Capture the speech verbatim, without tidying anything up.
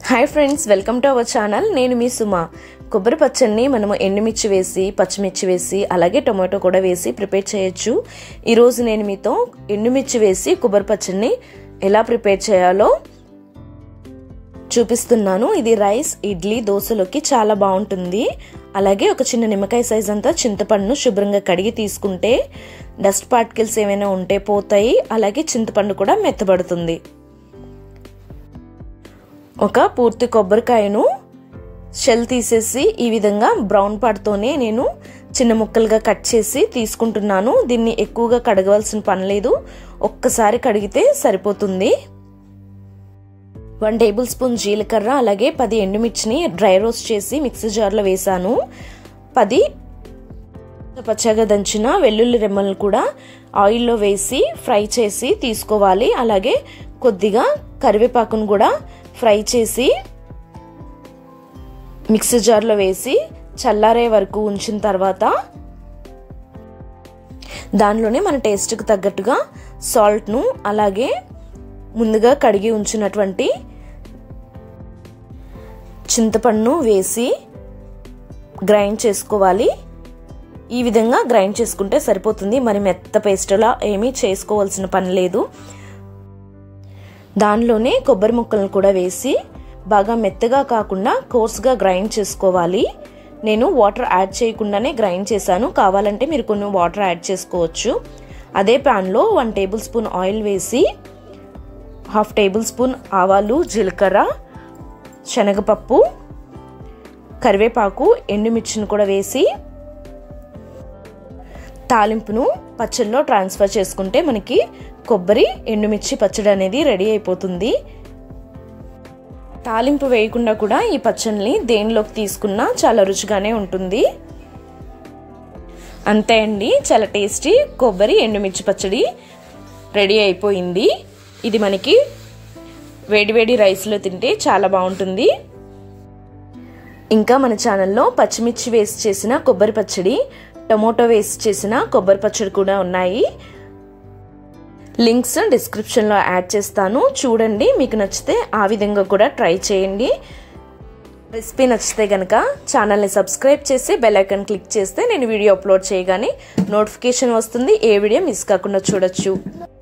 Hi friends, welcome to our channel. నేను మీ సుమ. కొబ్బరి పచ్చడిని మనము ఎండుమిర్చి వేసి, పచ్చిమిర్చి వేసి, అలాగే టొమాటో కూడా వేసి ప్రిపేర్ చేయొచ్చు. ఈరోజు నేను మీతో ఎండుమిర్చి వేసి కొబ్బరి పచ్చడిని ఎలా ప్రిపేర్ చేయాలో చూపిస్తున్నాను. ఇది రైస్, ఇడ్లీ, దోశలోకి చాలా బాగుంటుంది. అలాగే ఒక చిన్న నిమ్మకాయ సైజ్ అంతా చింతపండును శుభ్రంగా కడిగి తీసుకుంటే డస్ట్ పార్టికల్స్ ఏమైనా ఉంటే పోతాయి. అలాగే చింతపండు కూడా మెత్తబడుతుంది. ఒక పూర్తి కొబ్బరికాయను షెల్ తీసేసి ఈ విధంగా బ్రౌన్ పార్ట్తోనే నేను చిన్న ముక్కలుగా కట్ చేసి తీసుకుంటున్నాను. దీన్ని ఎక్కువగా కడగవలసిన పని లేదు, ఒక్కసారి కడిగితే సరిపోతుంది. వన్ టేబుల్ స్పూన్ జీలకర్ర, అలాగే పది ఎండుమిర్చిని డ్రై రోస్ట్ చేసి మిక్సీ జార్లో వేసాను. పది పచ్చగా దంచిన వెల్లుల్లి రెమ్మలను కూడా ఆయిల్లో వేసి ఫ్రై చేసి తీసుకోవాలి. అలాగే కొద్దిగా కరివేపాకును కూడా ఫ్రై చేసి మిక్సీ జార్లో వేసి చల్లారే వరకు ఉంచిన తర్వాత దానిలోనే మన టేస్ట్కి తగ్గట్టుగా సాల్ట్ను, అలాగే ముందుగా కడిగి ఉంచినటువంటి చింతపండును వేసి గ్రైండ్ చేసుకోవాలి. ఈ విధంగా గ్రైండ్ చేసుకుంటే సరిపోతుంది. మరి మెత్త పేస్ట్లా ఏమీ చేసుకోవాల్సిన పని లేదు. దానిలోనే కొబ్బరి ముక్కలను కూడా వేసి బాగా మెత్తగా కాకుండా కోర్స్గా గ్రైండ్ చేసుకోవాలి. నేను వాటర్ యాడ్ చేయకుండానే గ్రైండ్ చేశాను. కావాలంటే మీరు కొన్ని వాటర్ యాడ్ చేసుకోవచ్చు. అదే ప్యాన్లో వన్ టేబుల్ స్పూన్ ఆయిల్ వేసి హాఫ్ టేబుల్ స్పూన్ ఆవాలు, జీలకర్ర, శనగపప్పు, కరివేపాకు, ఎండుమిర్చిని కూడా వేసి తాలింపును పచ్చడిలో ట్రాన్స్ఫర్ చేసుకుంటే మనకి కొబ్బరి ఎండుమిర్చి పచ్చడి అనేది రెడీ అయిపోతుంది. తాలింపు వేయకుండా కూడా ఈ పచ్చడిని దేనిలోకి తీసుకున్నా చాలా రుచిగానే ఉంటుంది. అంతే అండి, చాలా టేస్టీ కొబ్బరి ఎండుమిర్చి పచ్చడి రెడీ అయిపోయింది. ఇది మనకి వేడివేడి రైస్లో తింటే చాలా బాగుంటుంది. ఇంకా మన ఛానల్లో పచ్చిమిర్చి వేసి చేసిన కొబ్బరి పచ్చడి, టమోటో వేసి చేసిన కొబ్బరి పచ్చడి కూడా ఉన్నాయి. లింక్స్ డిస్క్రిప్షన్లో యాడ్ చేస్తాను, చూడండి. మీకు నచ్చితే ఆ విధంగా కూడా ట్రై చేయండి. రెసిపీ నచ్చితే కనుక ఛానల్ని సబ్స్క్రైబ్ చేసి బెల్ ఐకాన్ క్లిక్ చేస్తే నేను వీడియో అప్లోడ్ చేయగానే నోటిఫికేషన్ వస్తుంది. ఏ వీడియో మిస్ కాకుండా చూడొచ్చు.